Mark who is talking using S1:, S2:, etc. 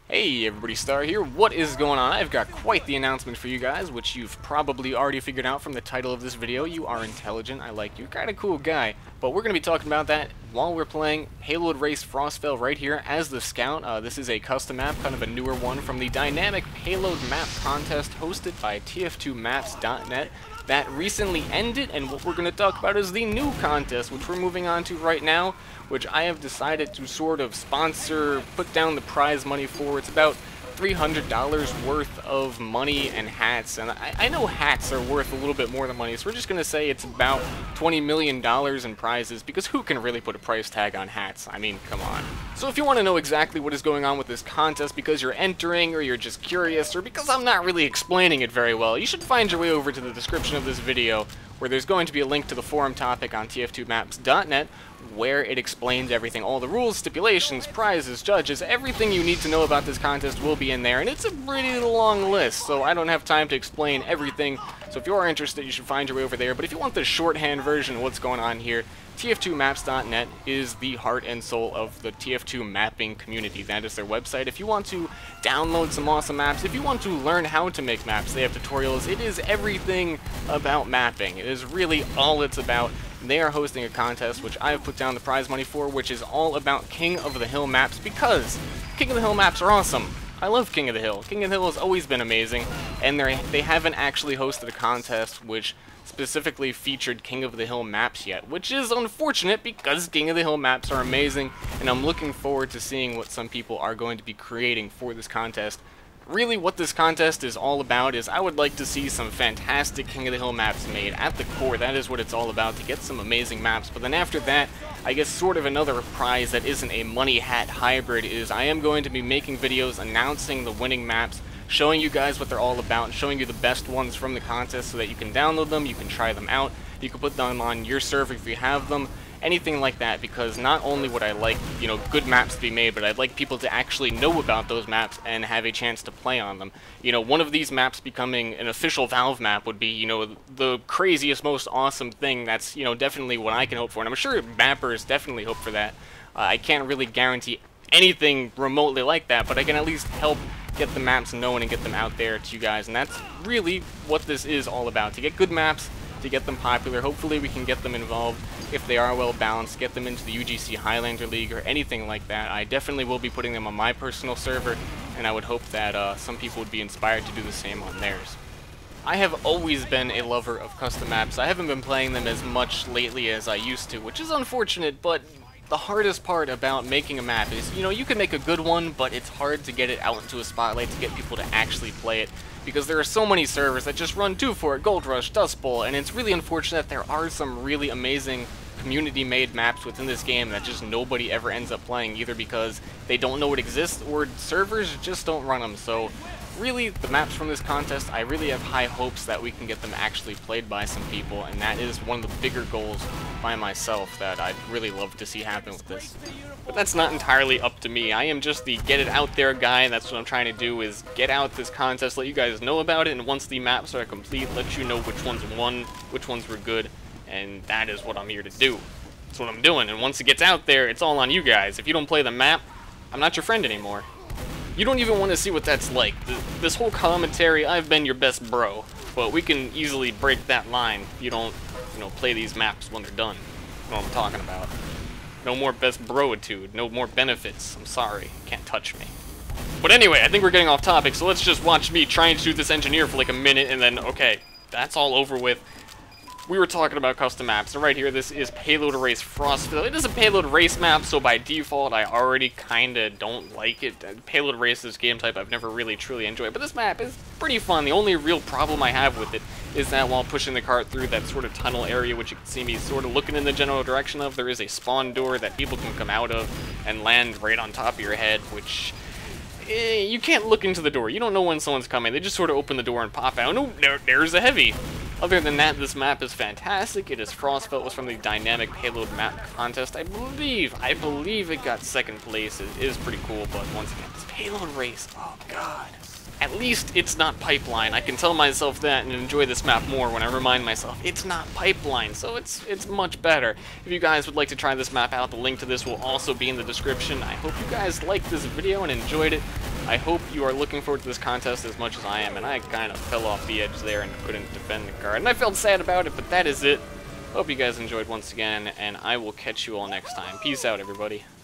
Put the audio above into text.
S1: Hey everybody, Star here. What is going on? I've got quite the announcement for you guys, which you've probably already figured out from the title of this video. You are intelligent, I like you, kind of cool guy. But we're going to be talking about that while we're playing Payload Race Frostfell right here as the Scout. This is a custom map, kind of a newer one from the Dynamic Payload Map Contest hosted by TF2Maps.net. That recently ended, and what we're going to talk about is the new contest, which we're moving on to right now, which I have decided to sort of sponsor, put down the prize money for. It's about $300 worth of money and hats, and I know hats are worth a little bit more than money, so we're just going to say it's about $20 million in prizes, because who can really put a price tag on hats? I mean, come on. So if you want to know exactly what is going on with this contest because you're entering, or you're just curious, or because I'm not really explaining it very well, you should find your way over to the description of this video, where there's going to be a link to the forum topic on tf2maps.net, where it explains everything. All the rules, stipulations, prizes, judges, everything you need to know about this contest will be in there, and it's a pretty long list, so I don't have time to explain everything. So if you are interested, you should find your way over there. But if you want the shorthand version of what's going on here, tf2maps.net is the heart and soul of the TF2 mapping community. That is their website. If you want to download some awesome maps, if you want to learn how to make maps, they have tutorials. It is everything about mapping. It is really all it's about. They are hosting a contest, which I have put down the prize money for, which is all about King of the Hill maps, because King of the Hill maps are awesome. I love King of the Hill. King of the Hill has always been amazing, and they haven't actually hosted a contest which specifically featured King of the Hill maps yet, which is unfortunate because King of the Hill maps are amazing, and I'm looking forward to seeing what some people are going to be creating for this contest. Really, what this contest is all about is I would like to see some fantastic King of the Hill maps made. At the core, that is what it's all about, to get some amazing maps. But then after that, I guess sort of another prize that isn't a money hat hybrid is I am going to be making videos announcing the winning maps, showing you guys what they're all about, and showing you the best ones from the contest so that you can download them, you can try them out, you can put them on your server if you have them, anything like that, because not only would I like, good maps to be made, but I'd like people to actually know about those maps and have a chance to play on them. One of these maps becoming an official Valve map would be, the craziest, most awesome thing. That's, definitely what I can hope for, and I'm sure mappers definitely hope for that. I can't really guarantee anything remotely like that, but I can at least help get the maps known and get them out there to you guys, and that's really what this is all about, to get good maps, to get them popular. Hopefully we can get them involved if they are well balanced, get them into the UGC Highlander League or anything like that. I definitely will be putting them on my personal server, and I would hope that some people would be inspired to do the same on theirs. I have always been a lover of custom maps. I haven't been playing them as much lately as I used to, which is unfortunate, but the hardest part about making a map is, you can make a good one, but it's hard to get it out into a spotlight to get people to actually play it, because there are so many servers that just run 2-for-it, Gold Rush, Dust Bowl, and it's really unfortunate that there are some really amazing community-made maps within this game that just nobody ever ends up playing, either because they don't know it exists or servers just don't run them. So really, the maps from this contest, I really have high hopes that we can get them actually played by some people, and that is one of the bigger goals by myself that I'd really love to see happen with this. But that's not entirely up to me. I am just the get it out there guy, and that's what I'm trying to do, is get out this contest, let you guys know about it, and once the maps are complete, let you know which ones won, which ones were good, and that is what I'm here to do. That's what I'm doing, and once it gets out there, it's all on you guys. If you don't play the map, I'm not your friend anymore. You don't even want to see what that's like. This whole commentary, I've been your best bro, but we can easily break that line if you don't, play these maps when they're done. You know what I'm talking about. No more best broitude, no more benefits. I'm sorry, can't touch me. But anyway, I think we're getting off topic, so let's just watch me trying to shoot this engineer for like a minute, and then, okay, that's all over with. We were talking about custom maps, and right here, this is Payload Race Frostfell. It is a payload race map, so by default, I already kinda don't like it. Payload race is game type I've never really truly enjoyed, but this map is pretty fun. The only real problem I have with it is that while pushing the cart through that sort of tunnel area, which you can see me sort of looking in the general direction of, there is a spawn door that people can come out of and land right on top of your head, which you can't look into the door. You don't know when someone's coming. They just sort of open the door and pop out. No, there's a heavy. Other than that, this map is fantastic. It is Frostfell. It was from the Dynamic Payload Map Contest. I believe it got second place. It is pretty cool, but once again, this payload race, oh god. at least it's not Pipeline. I can tell myself that and enjoy this map more when I remind myself it's not Pipeline, so it's much better. If you guys would like to try this map out, the link to this will also be in the description. I hope you guys liked this video and enjoyed it. I hope you are looking forward to this contest as much as I am, and I kind of fell off the edge there and couldn't defend the card, and I felt sad about it, but that is it. Hope you guys enjoyed once again, and I will catch you all next time. Peace out, everybody.